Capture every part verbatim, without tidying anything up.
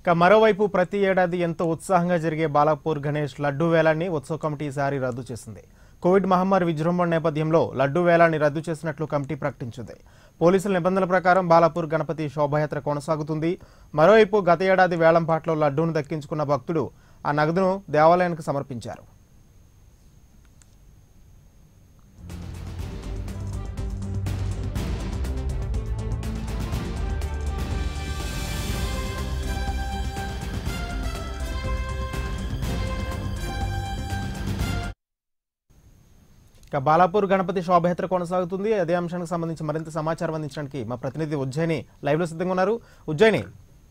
మరోవైపు ప్రతి ఏడాది ఎంతో ఉత్సాహంగా జరిగే బాలాపూర్ గణేష్ లడ్డూ వేలాన్ని ఉత్సవ కమిటీ ఈసారి రద్దు చేసింది. కోవిడ్ మహమ్మారి విజృంభణ నేపథ్యంలో లడ్డూ వేలాన్ని రద్దు చేసినట్లు కమిటీ ప్రకటించింది. పోలీసుల నిబంధనల ప్రకారం బాలాపూర్ గణపతి శోభాయాత్ర కొనసాగుతుంది. మరోవైపు గత ఏడాది వేలంపాట్లో లడ్డూను దక్కించుకున్న భక్తుడు ఆ నగదును దేవాలయానికి సమర్పించారు. ఇక బాలాపూర్ గణపతి శోభయాత్ర కొనసాగుతుంది. అదే అంశానికి సంబంధించి మరింత సమాచారం అందించడానికి మా ప్రతినిధి ఉజ్జయిని లైవ్ లో సిద్ధంగా ఉన్నారు. ఉజ్జయిని,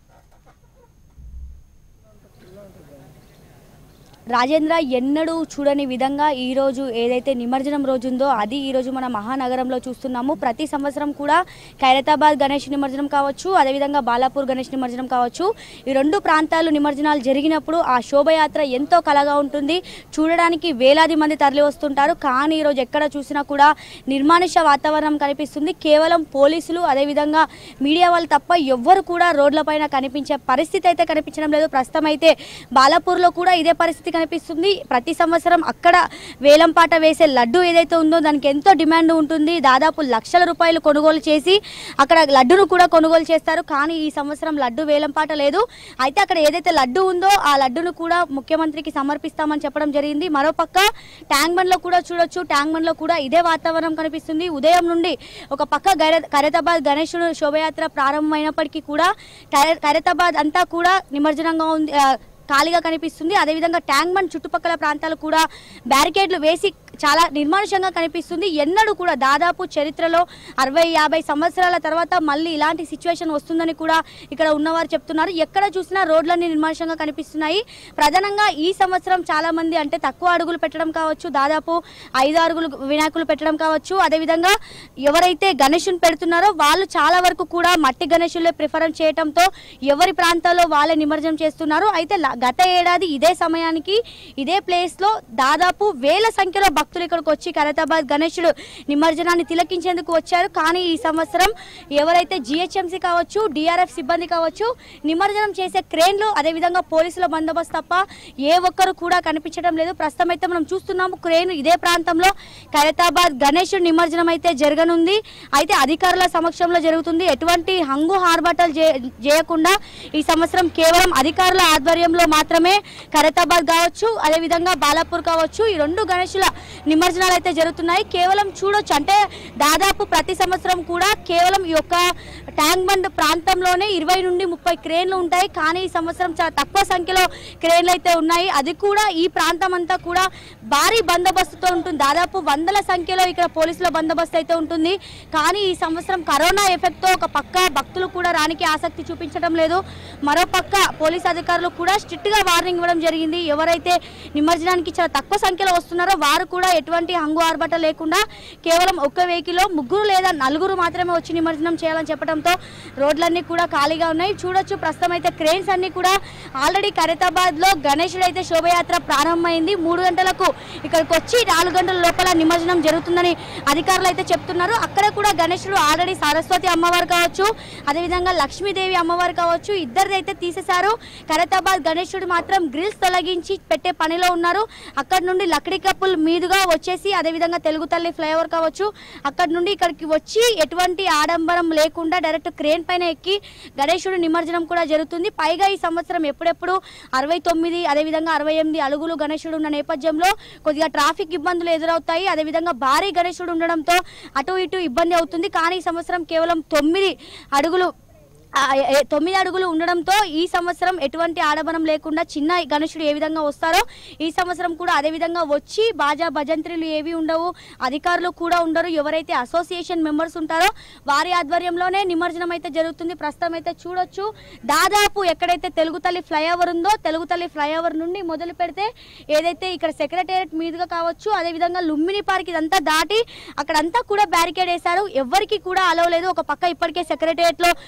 రాజేంద్ర, ఎన్నడూ చూడని విధంగా ఈ రోజు ఏదైతే నిమజ్జనం రోజు ఉందో అది ఈ రోజు మన మహానగరంలో చూస్తున్నాము. ప్రతి సంవత్సరం కూడా ఖైరతాబాద్ గణేష్ నిమజ్జనం కావచ్చు, అదేవిధంగా బాలాపూర్ గణేష్ నిమజ్జనం కావచ్చు, ఈ రెండు ప్రాంతాలు నిమజ్జనాలు జరిగినప్పుడు ఆ శోభయాత్ర ఎంతో కలగా ఉంటుంది. చూడడానికి వేలాది మంది తరలి వస్తుంటారు. కానీ ఈరోజు ఎక్కడ చూసినా కూడా నిర్మానుష వాతావరణం కనిపిస్తుంది. కేవలం పోలీసులు అదేవిధంగా మీడియా వాళ్ళు తప్ప ఎవ్వరు కూడా రోడ్లపైన కనిపించే పరిస్థితి అయితే కనిపించడం లేదు. ప్రస్తుతం అయితే బాలాపూర్లో కూడా ఇదే పరిస్థితి కనిపిస్తుంది. ప్రతి సంవత్సరం అక్కడ వేలంపాట వేసే లడ్డు ఏదైతే ఉందో దానికి ఎంతో డిమాండ్ ఉంటుంది. దాదాపు లక్షల రూపాయలు కొనుగోలు చేసి అక్కడ లడ్డును కూడా కొనుగోలు చేస్తారు. కానీ ఈ సంవత్సరం లడ్డు వేలంపాట లేదు. అయితే అక్కడ ఏదైతే లడ్డు ఉందో ఆ లడ్డును కూడా ముఖ్యమంత్రికి సమర్పిస్తామని చెప్పడం జరిగింది. మరోపక్క ట్యాంక్ బండ్ లో కూడా చూడొచ్చు. ట్యాంక్ బండ్ లో కూడా ఇదే వాతావరణం కనిపిస్తుంది. ఉదయం నుండి ఒక పక్క ఖైరతాబాద్ గణేశుడు శోభయాత్ర ప్రారంభమైనప్పటికీ కూడా ఖైరతాబాద్ అంతా కూడా నిమజ్జనంగా ఉంది, ఖాళీగా కనిపిస్తుంది. అదేవిధంగా ట్యాంక్ బండ్ చుట్టుపక్కల ప్రాంతాలు కూడా బ్యారికేడ్లు వేసి చాలా నిర్మానుషంగా కనిపిస్తుంది. ఎన్నడూ కూడా దాదాపు చరిత్రలో అరవై యాభై సంవత్సరాల తర్వాత మళ్ళీ ఇలాంటి సిచ్యువేషన్ వస్తుందని కూడా ఇక్కడ ఉన్నవారు చెప్తున్నారు. ఎక్కడ చూసినా రోడ్లన్నీ నిర్మానుషంగా కనిపిస్తున్నాయి. ప్రధానంగా ఈ సంవత్సరం చాలా మంది అంటే తక్కువ అడుగులు పెట్టడం కావచ్చు, దాదాపు ఐదు అడుగులు వినాయకులు పెట్టడం కావచ్చు, అదేవిధంగా ఎవరైతే గణేషుని పెడుతున్నారో వాళ్ళు చాలా వరకు కూడా మట్టి గణేషులే ప్రిఫరెన్స్ చేయడంతో ఎవరి ప్రాంతాల్లో వాళ్ళే నిమజ్జనం చేస్తున్నారు. అయితే గత ఏడాది ఇదే సమయానికి ఇదే ప్లేస్ లో దాదాపు వేల సంఖ్యలో భక్తులు ఇక్కడికి వచ్చి ఖైరతాబాద్ గణేశుడు నిమజ్జనాన్ని తిలకించేందుకు వచ్చారు. కానీ ఈ సంవత్సరం ఎవరైతే జిహెచ్ఎంసీ కావచ్చు, డిఆర్ఎఫ్ సిబ్బంది కావచ్చు, నిమజ్జనం చేసే క్రేన్లు అదేవిధంగా పోలీసుల బందోబస్తు తప్ప ఏ ఒక్కరు కూడా కనిపించడం లేదు. ప్రస్తుతం అయితే మనం చూస్తున్నాము క్రేన్ ఇదే ప్రాంతంలో ఖైరతాబాద్ గణేశుడు నిమజ్జనం అయితే జరగనుంది. అయితే అధికారుల సమక్షంలో జరుగుతుంది. ఎటువంటి హంగు హార్బాటలు చేయకుండా ఈ సంవత్సరం కేవలం అధికారుల ఆధ్వర్యంలో మాత్రమే ఖైరతాబాద్ కావచ్చు, అదేవిధంగా బాలాపూర్ కావచ్చు, ఈ రెండు గణేశుల నిమజ్జనాలు అయితే జరుగుతున్నాయి. కేవలం చూడొచ్చు అంటే దాదాపు ప్రతి సంవత్సరం కూడా కేవలం ఈ యొక్క ట్యాంక్ బండ్ ప్రాంతంలోనే ఇరవై నుండి ముప్పై క్రేన్లు ఉంటాయి. కానీ ఈ సంవత్సరం చాలా తక్కువ సంఖ్యలో క్రేన్లు అయితే ఉన్నాయి. అది కూడా ఈ ప్రాంతం అంతా కూడా భారీ బందోబస్తుతో ఉంటుంది. దాదాపు వందల సంఖ్యలో ఇక్కడ పోలీసుల బందోబస్తు అయితే ఉంటుంది. కానీ ఈ సంవత్సరం కరోనా ఎఫెక్ట్తో ఒక పక్క భక్తులు కూడా రానికి ఆసక్తి చూపించడం లేదు. మరో పక్క పోలీస్ అధికారులు కూడా స్ట్రిక్ట్ గా వార్నింగ్ ఇవ్వడం జరిగింది. ఎవరైతే నిమజ్జనానికి చాలా తక్కువ సంఖ్యలో వస్తున్నారో వారు కూడా ఎటువంటి హంగు ఆర్భట లేకుండా కేవలం ఒక్క వెహికల్లో ముగ్గురు లేదా నలుగురు మాత్రమే వచ్చి నిమజ్జనం చేయాలని చెప్పడంతో రోడ్లన్నీ కూడా ఖాళీగా ఉన్నాయి. చూడొచ్చు ప్రస్తుతం అయితే క్రేన్స్ అన్ని కూడా ఆల్రెడీ ఖైరతాబాద్ లో గణేశుడు అయితే శోభయాత్ర ప్రారంభమైంది. మూడు గంటలకు ఇక్కడికి వచ్చి నాలుగు గంటల లోపల నిమజ్జనం జరుగుతుందని అధికారులు అయితే చెప్తున్నారు. అక్కడ కూడా గణేశుడు ఆల్రెడీ సరస్వతి అమ్మవారు కావచ్చు, అదేవిధంగా లక్ష్మీదేవి అమ్మవారు కావచ్చు, ఇద్దరిది అయితే తీసేశారు. ఖైరతాబాద్ గణేశుడు మాత్రం గ్రిల్స్ తొలగించి పెట్టే పనిలో ఉన్నారు. అక్కడ నుండి లక్డీ కప్పుల్ మీదుగా వచ్చేసి అదేవిధంగా తెలుగు తల్లి ఫ్లైఓవర్ కావచ్చు అక్కడ నుండి ఇక్కడికి వచ్చి ఎటువంటి ఆడంబరం లేకుండా డైరెక్ట్ క్రేన్ పైన ఎక్కి గణేశుడు నిమజ్జనం కూడా జరుగుతుంది. పైగా ఈ సంవత్సరం ఎప్పుడెప్పుడు అరవై తొమ్మిది అదేవిధంగా అరవై ఎనిమిది అడుగులు గణేశుడు ఉన్న నేపథ్యంలో కొద్దిగా ట్రాఫిక్ ఇబ్బందులు ఎదురవుతాయి. అదేవిధంగా భారీ గణేశుడు ఉండడంతో అటు ఇటు ఇబ్బంది అవుతుంది. కానీ ఈ సంవత్సరం కేవలం తొమ్మిది అడుగులు తొమ్మిది అడుగులు ఉండడంతో ఈ సంవత్సరం ఎటువంటి ఆడంబరం లేకుండా చిన్న గణేశుడు ఏ విధంగా వస్తారో ఈ సంవత్సరం కూడా అదే విధంగా వచ్చి బాజా భజంత్రీలు ఏవి ఉండవు, అధికారులు కూడా ఉండరు. ఎవరైతే అసోసియేషన్ మెంబర్స్ ఉంటారో వారి ఆధ్వర్యంలోనే నిమజ్జనం అయితే జరుగుతుంది. ప్రస్తుతం అయితే చూడొచ్చు దాదాపు ఎక్కడైతే తెలుగు తల్లి ఫ్లైఓవర్ ఉందో తెలుగు తల్లి ఫ్లైఓవర్ నుండి మొదలు పెడితే ఏదైతే ఇక్కడ సెక్రటేరియట్ మీదుగా కావచ్చు అదేవిధంగా లుంబిని పార్క్ ఇదంతా దాటి అక్కడంతా కూడా బ్యారికేడ్ వేశారు. ఎవరికి కూడా అలవ్ లేదు. ఒక పక్క ఇప్పటికే సెక్రటేరియట్ లో కూల్చి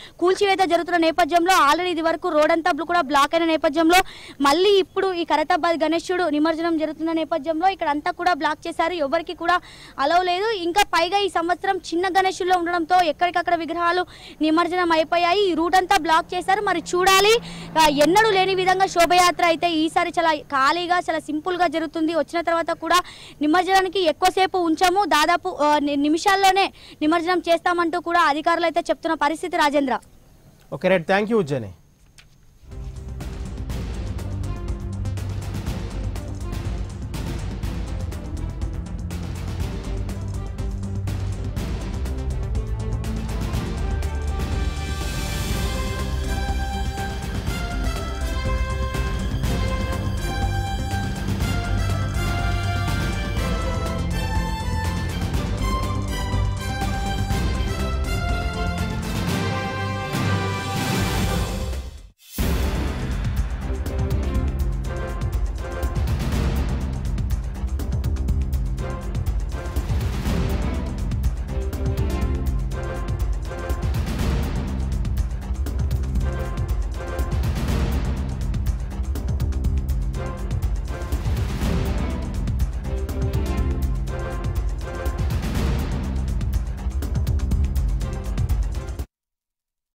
మూసివేత జరుగుతున్న నేపథ్యంలో ఆల్రెడీ ఇది వరకు రోడ్ అంతా కూడా బ్లాక్ అయిన నేపథ్యంలో మళ్ళీ ఇప్పుడు ఈ ఖైరతాబాద్ గణేశుడు నిమజ్జనం జరుగుతున్న నేపథ్యంలో ఇక్కడ అంతా కూడా బ్లాక్ చేశారు. ఎవరికి కూడా అలవ్ లేదు. ఇంకా పైగా ఈ సంవత్సరం చిన్న గణేశుల్లో ఉండడంతో ఎక్కడికక్కడ విగ్రహాలు నిమజ్జనం అయిపోయాయి. ఈ రూట్ అంతా బ్లాక్ చేశారు. మరి చూడాలి, ఎన్నడూ లేని విధంగా శోభయాత్ర అయితే ఈసారి చాలా ఖాళీగా చాలా సింపుల్ గా జరుగుతుంది. వచ్చిన తర్వాత కూడా నిమజ్జనానికి ఎక్కువసేపు ఉంచాము, దాదాపు నిమిషాల్లోనే నిమజ్జనం చేస్తామంటూ కూడా అధికారులు అయితే చెప్తున్న పరిస్థితి. Rajendra. Okay right, thank you Ujjaini.